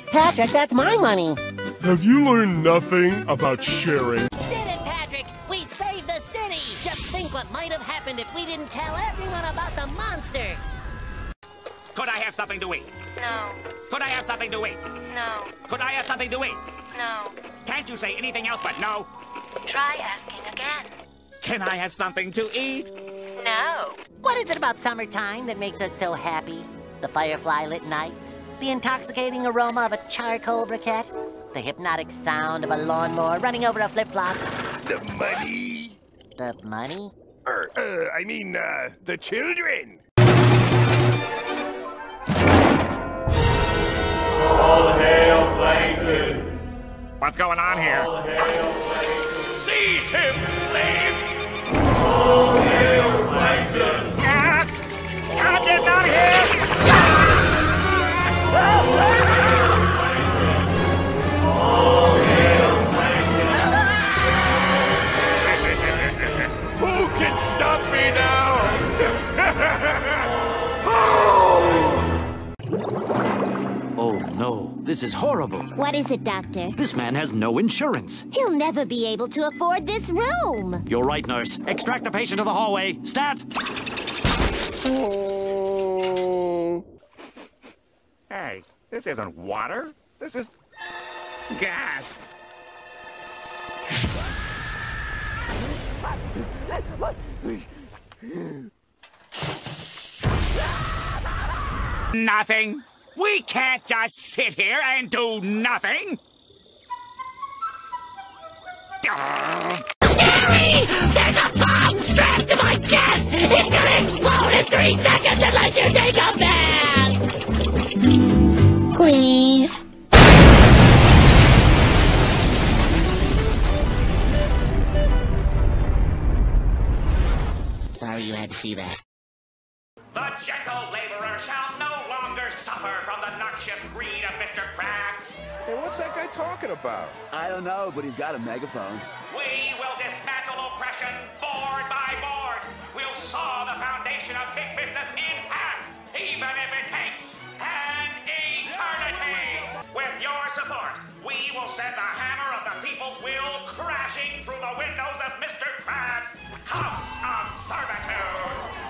Patrick, that's my money. Have you learned nothing about sharing? Did it, Patrick! We saved the city! Just think what might have happened if we didn't tell everyone about the monster! Could I have something to eat? No. Could I have something to eat? No. Could I have something to eat? No. Can't you say anything else but no? Try asking again. Can I have something to eat? No. What is it about summertime that makes us so happy? The firefly-lit nights? The intoxicating aroma of a charcoal briquette? The hypnotic sound of a lawnmower running over a flip-flop? The money. The money? I mean, the children. All hail Plankton! What's going on here? All hail Plankton! Seize him, slaves! All hail Plankton! God, get out of here! All hail Plankton! Who can stop me now? Oh no, this is horrible. What is it, Doctor? This man has no insurance. He'll never be able to afford this room. You're right, nurse. Extract the patient to the hallway. Stat! Hey, this isn't water. This is gas. Nothing. We can't just sit here and do nothing. Jerry! There's a bomb strapped to my chest! It's gonna explode in 3 seconds unless you take a bath! Please? Sorry you had to see that. The gentle laborer shall no longer suffer from the noxious greed of Mr. Krabs. Hey, what's that guy talking about? I don't know, but he's got a megaphone. We will dismantle oppression board by board. We'll saw the foundation of big business in half, even if it takes an eternity. With your support, we will send the hammer of the people's will crashing through the windows of Mr. Krabs' house of servitude.